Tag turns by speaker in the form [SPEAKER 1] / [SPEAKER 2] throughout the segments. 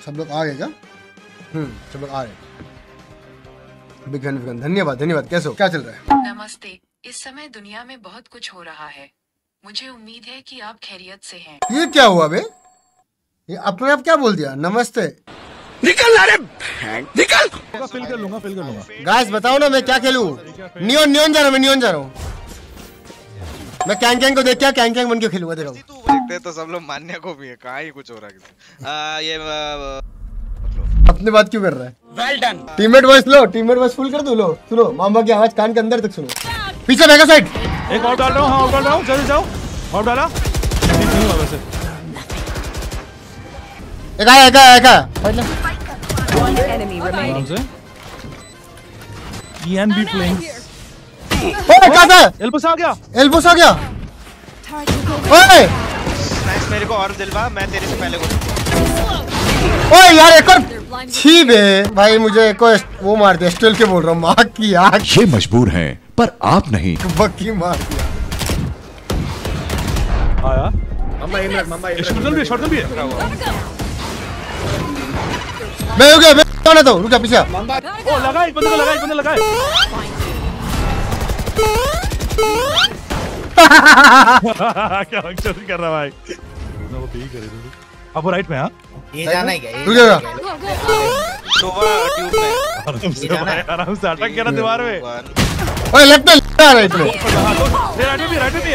[SPEAKER 1] सब लोग आ गए क्या? सब लोग आ रहे। बिग फैन, धन्यवाद धन्यवाद। कैसे हो, क्या चल रहा है?
[SPEAKER 2] नमस्ते। इस समय दुनिया में बहुत कुछ हो रहा है। मुझे उम्मीद है कि आप खैरियत से हैं।
[SPEAKER 1] ये क्या हुआ बे? ये अपने आप क्या बोल दिया? नमस्ते।
[SPEAKER 3] निकल रे, निकल।
[SPEAKER 4] फिल कर लूंगा।
[SPEAKER 1] गाइस बताओ ना मैं क्या खेलूं? नियॉन जा रहा हूं, मैं नियॉन जा रहा हूं। मैं कैंग को देख क्या कैंग बन के खेलूंगा। देखो
[SPEAKER 5] देखते तो सब लोग मान्य को भी है, कहाँ ही कुछ हो रहा है किसी। ये
[SPEAKER 1] अपने बात क्यों कर रहा है? Well done. Teammate voice full कर दो। लो सुनो, मामा की आवाज कान के अंदर तक सुनो। पीछे बैक साइड
[SPEAKER 4] एक और डाल रहा हूं। हां और डाल रहा हूं, जल्दी जाओ। और डाला नहीं हुआ वैसे।
[SPEAKER 1] एक आया
[SPEAKER 6] One enemy remaining.
[SPEAKER 4] EN be playing.
[SPEAKER 1] ओए कहां था?
[SPEAKER 4] एल्बोस आ गया।
[SPEAKER 1] ओए
[SPEAKER 5] नाइस, मेरे को और दिलवा, मैं तेरे से पहले को।
[SPEAKER 1] ओए यार एक और छी बे भाई, मुझे एक और वो मार दिया। स्टेल के बोल रहा हूं, मां की आंख।
[SPEAKER 3] ये मजबूर हैं पर आप नहीं।
[SPEAKER 1] बक्की मार दिया।
[SPEAKER 4] आया शॉटगन भी है।
[SPEAKER 1] मैं हो गया, मैं ना तो रुक जा पीछे।
[SPEAKER 4] ओ लगा, एक बंदे को लगा। क्या चोरी कर रहा भाई? ना वो ठीक करे। अब राइट में। हां
[SPEAKER 7] ये जाना है क्या?
[SPEAKER 1] रुक जा।
[SPEAKER 5] ट्यूब में
[SPEAKER 4] आराम से अटक गया ना दीवार में।
[SPEAKER 1] ओए लेफ्ट में आ रहा है इसमें।
[SPEAKER 4] राइट में भी है।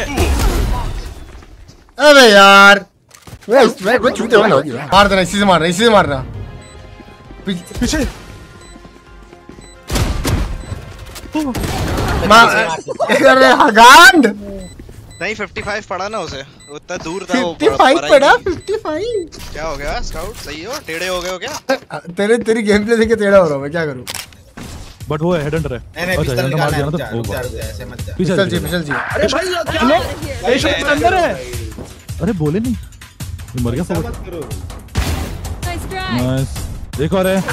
[SPEAKER 1] अबे यार मैं कुछ छूटे वाला मार देना, इसी से मारना। पीछे अरे हगांड
[SPEAKER 5] नहीं, 55 पड़ा ना उसे, उतना दूर था वो।
[SPEAKER 1] 55 पड़ा। 55
[SPEAKER 5] क्या हो गया स्काउट? सही हो? टेढ़े हो गए हो क्या?
[SPEAKER 1] तेरी गेम प्ले देख के टेढ़ा हो रहा हूं मैं, क्या करूं?
[SPEAKER 4] बट वो हेड हंटर है।
[SPEAKER 7] नहीं पिस्टल निकालना है, ऐसे मत जा।
[SPEAKER 1] पिस्टल जी।
[SPEAKER 4] अरे भाई क्या शॉट अंदर है। अरे बोले नहीं, मर गया फॉरवर्ड। नाइस, एक और है।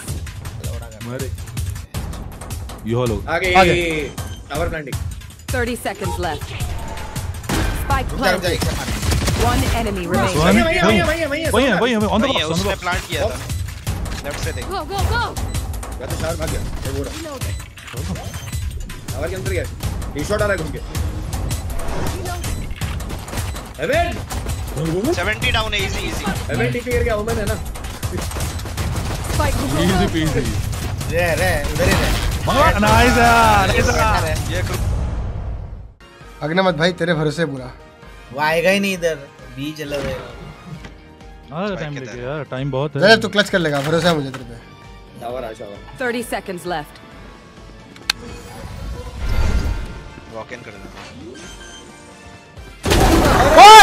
[SPEAKER 4] ये हो लोग
[SPEAKER 7] आगे tower planting.
[SPEAKER 6] 30 seconds left. Spike planted. One enemy remaining.
[SPEAKER 4] वही है ऑन द बॉक्स।
[SPEAKER 5] उसने प्लांट किया था लेफ्ट से। देख
[SPEAKER 6] Go.
[SPEAKER 7] या तो शार भाग गया। ये बोल रहा टावर के अंदर गया। टी शॉट आ रहा है घूम के। एवेन
[SPEAKER 5] 70 डाउन है। इजी
[SPEAKER 7] एवेन टीपी करके ओमन है ना।
[SPEAKER 6] Spike
[SPEAKER 4] इजी पीजी।
[SPEAKER 7] रे उधर ही रहे।
[SPEAKER 4] नाइस
[SPEAKER 5] ये
[SPEAKER 1] अग्नि मत भाई, तेरे भरोसे बुरा।
[SPEAKER 7] वो आएगा ही नहीं इधर, बी चला गया।
[SPEAKER 4] टाइम लेके यार, टाइम बहुत है।
[SPEAKER 1] जरा तू क्लच कर लेगा, भरोसा है मुझे तेरे पे।
[SPEAKER 7] Shower.
[SPEAKER 6] 30 seconds left.
[SPEAKER 5] Walk in कर देना।
[SPEAKER 1] ओए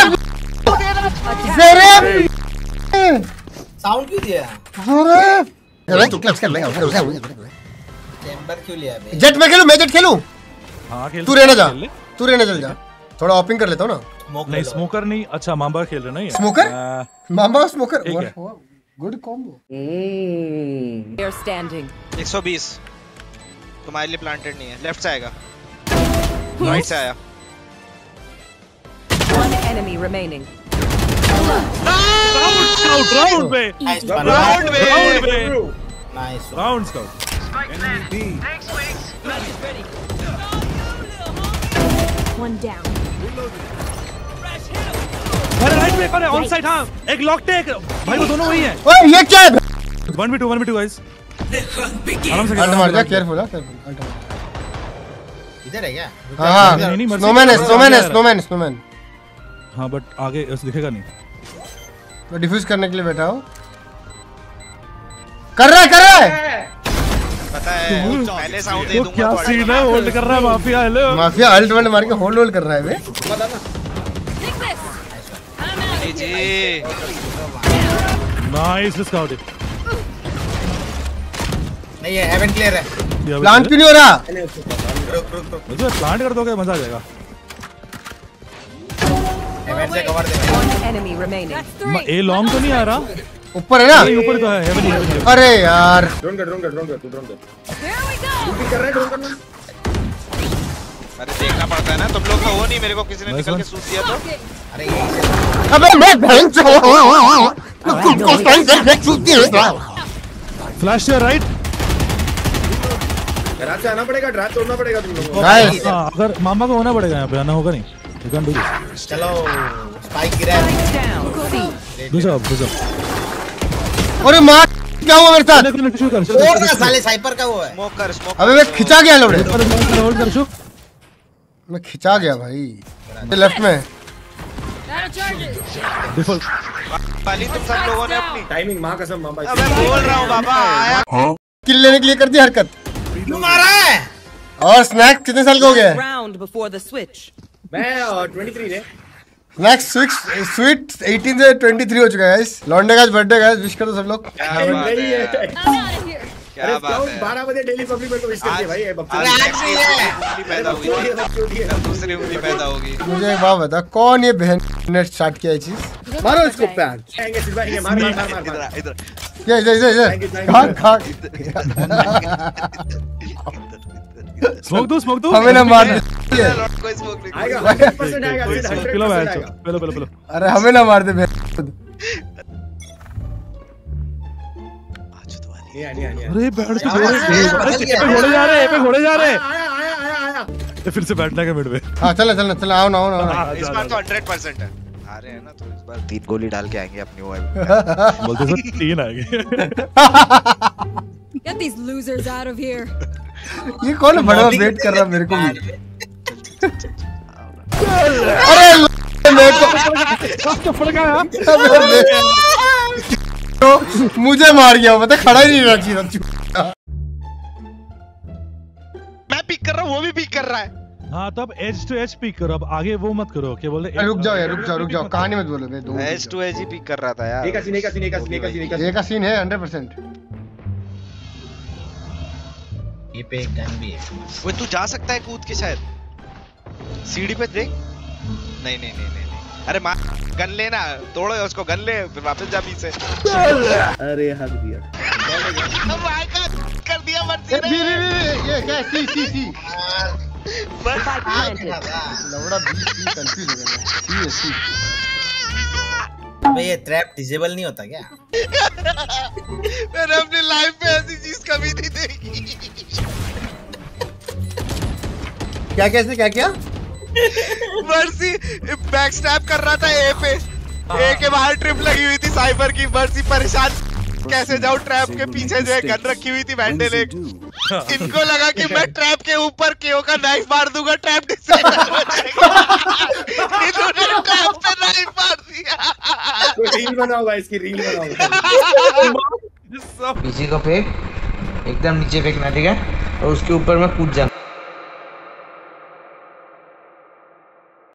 [SPEAKER 1] ज़ेरेब
[SPEAKER 7] साउंड क्यों दिया?
[SPEAKER 1] अरे तू क्लच कर लेगा, भरोसा है मुझे तेरे पे।
[SPEAKER 7] चैम्बर क्यों लिया बे?
[SPEAKER 1] जेट में खेलूं, मैं जेट खेलूं।
[SPEAKER 4] हां खेल।
[SPEAKER 1] तू रहने चल जा। थोड़ा ऑपिंग कर लेता हूं ना।
[SPEAKER 4] नहीं स्मोकर नहीं। अच्छा मामा खेल रहे ना ये।
[SPEAKER 1] स्मोकर मामा स्मोकर
[SPEAKER 4] ठीक है।
[SPEAKER 1] Good combo.
[SPEAKER 6] They're standing.
[SPEAKER 5] 120 तुम्हारे लिए प्लांटेड नहीं है। लेफ्ट से आएगा, राइट से आया।
[SPEAKER 6] One enemy remaining.
[SPEAKER 4] राउंड पे
[SPEAKER 7] nice
[SPEAKER 4] round scout.
[SPEAKER 6] One down.
[SPEAKER 4] अरे राइट में कौन है? On side. हां एक लॉक्ड है भाई, वो दोनों वही हैं।
[SPEAKER 1] ओए ये क्या है?
[SPEAKER 4] 1v2 guys. आराम से
[SPEAKER 1] अल्ट मार जा, केयरफुल है।
[SPEAKER 7] इधर है क्या?
[SPEAKER 1] हां स्नोमैन।
[SPEAKER 4] हां बट आगे दिखेगा नहीं।
[SPEAKER 1] मैं डिफ्यूज करने के लिए बैठा हूं। कर रहा है
[SPEAKER 5] पता है पहले साउंड दे
[SPEAKER 4] वो
[SPEAKER 5] दूंगा।
[SPEAKER 4] क्या सीन है? होल्ड कर रहा है mafia. Hello
[SPEAKER 1] mafia alt one मार के होल्ड कर रहा है बे।
[SPEAKER 5] जी
[SPEAKER 4] नाइस स्काउट।
[SPEAKER 7] नहीं है, हेवन क्लियर है।
[SPEAKER 1] प्लांट क्यों नहीं हो रहा?
[SPEAKER 7] रुक
[SPEAKER 4] प्लांट कर दोगे मजा आ जाएगा।
[SPEAKER 7] हेवन से कवर दे।
[SPEAKER 6] One enemy remaining.
[SPEAKER 4] A long तो नहीं आ रहा।
[SPEAKER 1] ऊपर है ना?
[SPEAKER 4] ऊपर तो है। हेवन।
[SPEAKER 1] अरे यार
[SPEAKER 7] ड्रोन कर तू ड्रोन कर।
[SPEAKER 6] There we go.
[SPEAKER 7] कर रहा है ड्रोन करना।
[SPEAKER 5] अरे देखना पड़ता है ना, तुम लोग तो हो नहीं, मेरे को किसी ने निकल के सूट दिया तो।
[SPEAKER 7] अरे यही से
[SPEAKER 1] अबे मैं बहन चो तुमको सही से सूट दिया।
[SPEAKER 4] Flash to right.
[SPEAKER 8] रात से आना पड़ेगा, रात तोड़ना पड़ेगा तुम लोगों को।
[SPEAKER 1] गाइस
[SPEAKER 4] अगर मामा को होना पड़ेगा यहाँ पे, आना होगा नहीं। You can't do this.
[SPEAKER 7] चलो स्पाइक गिरा है।
[SPEAKER 6] Down. C.
[SPEAKER 4] Do job.
[SPEAKER 1] अरे मार क्या हुआ मेरे साथ?
[SPEAKER 7] और ना साले साइपर का वो है।
[SPEAKER 5] स्मोक कर, स्मोक।
[SPEAKER 1] अबे मैं खिंचा गया लोड़े।
[SPEAKER 4] होल्ड कर शुक।
[SPEAKER 1] मैं खिंचा गया भाई। लेफ्ट में।
[SPEAKER 4] डिफॉल्ट।
[SPEAKER 5] वाली तुम सब लोगों ने अपनी
[SPEAKER 8] टाइमिंग मां कसम मां भाई।
[SPEAKER 5] अब मैं बोल रहा हूँ बाबा आया।
[SPEAKER 1] किल लेने के लिए कर दी हरकत।
[SPEAKER 7] तू मारा है।
[SPEAKER 1] और स्नैक कितने साल का हो गया है?
[SPEAKER 6] Round before the switch.
[SPEAKER 8] मैं 23 रे।
[SPEAKER 1] स्नैक स्वीट 18 से 23 हो चुका है गाइस। लौंडे का बर्थडे गाइस, विश करो सब लोग।
[SPEAKER 5] क्या बात है, क्या बात है।
[SPEAKER 8] 12 बजे डेली पब्लिक में तो विश करते भाई।
[SPEAKER 5] आज नहीं है, पैदा हुई है, दूसरी उंगली पैदा होगी।
[SPEAKER 1] मुझे एक बात बता, कौन ये बहन ने स्टार्ट किया ये चीज? मारो इसको पैंच।
[SPEAKER 8] आएंगे सिर्फ आएंगे, मार।
[SPEAKER 5] इधर
[SPEAKER 1] ये खा
[SPEAKER 4] स्मोक दो।
[SPEAKER 1] हमें ना मार दे।
[SPEAKER 5] कोई स्मोक नहीं
[SPEAKER 8] आएगा 100% आएगा, 100%
[SPEAKER 4] पिलो बैठ
[SPEAKER 8] आएगा।
[SPEAKER 4] पिलो।
[SPEAKER 1] अरे हमें ना मार दे बहन।
[SPEAKER 8] नहीं।
[SPEAKER 4] अरे बैठ के घोड़े जा रहे।
[SPEAKER 8] आया।
[SPEAKER 4] फिर से बैठना है मिड में।
[SPEAKER 1] हाँ चल आओ ना।
[SPEAKER 5] इस बार तो 100% है। आ रहे हैं ना, तो इस बार 3 गोली डाल के आएंगे अपनी ओएम।
[SPEAKER 4] बोलते सर 3 आएंगे।
[SPEAKER 6] Get these losers out of here.
[SPEAKER 1] ये कौन बड़ा वेट कर रहा मेरे को भी। अरे मेरे को
[SPEAKER 4] फड़ गया।
[SPEAKER 1] मुझे मार गया, मतलब खड़ा ही नहीं रहा चीज।
[SPEAKER 5] मैं पिक कर रहा हूँ, वो भी पिक कर रहा है।
[SPEAKER 4] हाँ तब एज टू एज पिक करो, अब आगे वो मत करो। क्या बोल रहे?
[SPEAKER 1] रुक जाओ कहानी मत बोलो। मैं दो
[SPEAKER 5] एज टू एज ही पिक कर रहा था यार।
[SPEAKER 8] एक का सीन
[SPEAKER 1] ये का सीन है 100%।
[SPEAKER 7] ये पे एक गन भी है।
[SPEAKER 5] वो तू जा सकता है कूद के शायद, सीढ़ी पे देख। नहीं। अरे मार, गन लेना, तोड़ो उसको, गन ले, फिर वापस जा पीछे।
[SPEAKER 8] अरे हक दिया।
[SPEAKER 5] कर दिया मर्जी ने।
[SPEAKER 1] ये क्या सी
[SPEAKER 5] बस
[SPEAKER 1] लौड़ा बीच कंफ्यूज हो गया। सी
[SPEAKER 7] अबे ये ट्रैप डिसेबल नहीं होता क्या?
[SPEAKER 5] मैंने अपनी लाइफ में ऐसी चीज कभी नहीं देखी।
[SPEAKER 1] क्या इसने क्या किया?
[SPEAKER 5] मर्सी बैक स्टैप कर रहा था ए पे, ए के बाहर ट्रिप लगी हुई थी साइबर की। मर्सी परेशान कैसे जाऊं, ट्रैप के पीछे जो है गन रखी हुई थी वैंडल एक। इनको लगा कि मैं ट्रैप के ऊपर केओ का नाइफ मार दूंगा, ट्रैप डिसेबल हो जाएगा। इन्होंने ट्रैप पे नाइफ मार दिया।
[SPEAKER 8] रील बनाओ इसकी, रील बनाओ।
[SPEAKER 9] पीछे को फेंक, एकदम नीचे फेंकना, ठीक है? और उसके ऊपर में कूद जा।